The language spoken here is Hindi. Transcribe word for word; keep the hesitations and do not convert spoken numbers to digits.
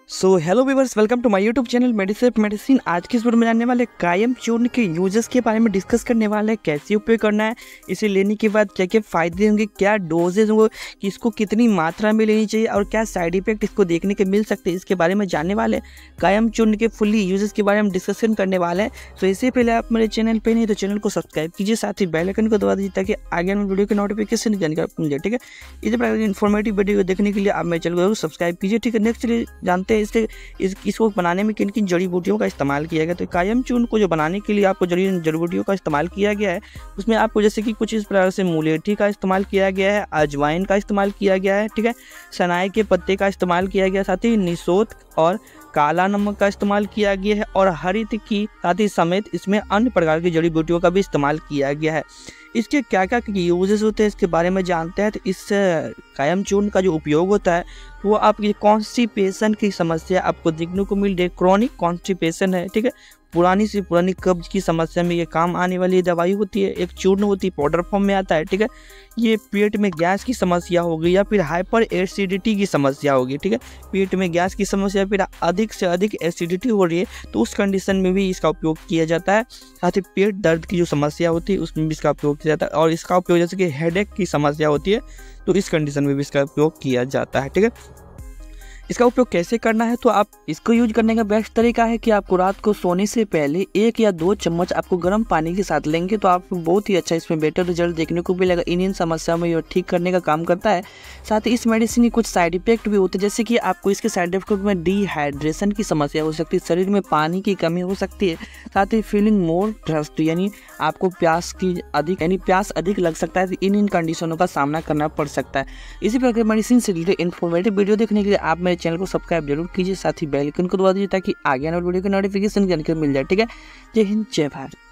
So hello viewers, welcome to my YouTube channel Medisafe medicine. आज की इस वीडियो में जानने वाले कायम चूर्ण के यूजेस के बारे में डिस्कस करने वाले हैं। कैसे उपयोग करना है, इसे लेने के बाद क्या क्या फ़ायदे होंगे, क्या डोजेज होंगे, कि इसको कितनी मात्रा में लेनी चाहिए और क्या साइड इफेक्ट इसको देखने के मिल सकते हैं, इसके बारे में जानने वाले हैं। कायम चूर्ण के फुल्ली यूजेस के बारे में डिस्कशन करने वाले हैं। तो इससे पहले आप मेरे चैनल पर नहीं तो चैनल को सब्सक्राइब कीजिए, साथ ही बेल आइकन को दबा दीजिए ताकि आगे वाली वीडियो की नोटिफिकेशन जानकारी आपको मिल जाए। ठीक है, इसी प्रकार की इन्फॉर्मेटिव वीडियो को देखने के लिए आप मेरे चैनल को सब्सक्राइब कीजिए। ठीक है, नेक्स्ट चलिए जानते हैं इसके इस इसको बनाने में किन किन जड़ी बूटियों का इस्तेमाल किया गया। तो कायम चूर्ण को जो बनाने के लिए आपको जड़ी जड़ी बूटियों का इस्तेमाल किया गया है, उसमें आपको जैसे कि कुछ इस प्रकार से मुलेठी का इस्तेमाल किया गया है, अजवाइन का इस्तेमाल किया गया है, ठीक है, सनाई के पत्ते का इस्तेमाल किया गया, साथ ही निसोत और काला नमक का इस्तेमाल किया गया है और हरित की साथ ही समेत इसमें अन्य प्रकार की जड़ी बूटियों का भी इस्तेमाल किया गया है। इसके क्या क्या यूजेस होते हैं इसके बारे में जानते हैं। तो इस कायम चूर्ण का जो उपयोग होता है वो आपकी कॉन्स्टिपेशन की समस्या आपको देखने को मिल रही है। क्रॉनिक कॉन्स्टिपेशन है, ठीक है, पुरानी से पुरानी कब्ज की समस्या में ये काम आने वाली दवाई होती है। एक चूर्ण होती है, पाउडर फॉर्म में आता है, ठीक है। ये पेट में गैस की समस्या होगी या फिर हाइपर एसिडिटी की समस्या होगी, ठीक है, पेट में गैस की समस्या फिर अधिक से अधिक एसिडिटी हो रही है तो उस कंडीशन में भी इसका उपयोग किया जाता है। साथ ही पेट दर्द की जो समस्या होती है उसमें भी इसका उपयोग किया जाता है और इसका उपयोग जैसे कि हेडेक की समस्या होती है तो इस कंडीशन में भी इसका उपयोग किया जाता है। ठीक है, इसका उपयोग कैसे करना है, तो आप इसको यूज करने का बेस्ट तरीका है कि आपको रात को सोने से पहले एक या दो चम्मच आपको गर्म पानी के साथ लेंगे तो आपको बहुत ही अच्छा इसमें बेटर रिजल्ट देखने को मिलेगा। इन इन समस्याओं में ये ठीक करने का काम करता है। साथ ही इस मेडिसिन के कुछ साइड इफेक्ट भी होते हैं, जैसे कि आपको इसके साइड इफेक्ट में डिहाइड्रेशन की समस्या हो सकती है, शरीर में पानी की कमी हो सकती है, साथ ही फीलिंग मोर थर्स्ट यानी आपको प्यास की अधिक यानी प्यास अधिक लग सकता है। तो इन इन कंडीशनों का सामना करना पड़ सकता है। इसी प्रकार मेडिसिन से रिलेटेड इन्फॉर्मेटिव वीडियो देखने के लिए आप मेरे चैनल को सब्सक्राइब जरूर कीजिए, साथ ही बेल आइकन को दबा दीजिए ताकि आगे आने वाली वीडियो की नोटिफिकेशन जानकारी मिल जाए। ठीक है, जय हिंद, जय भारत।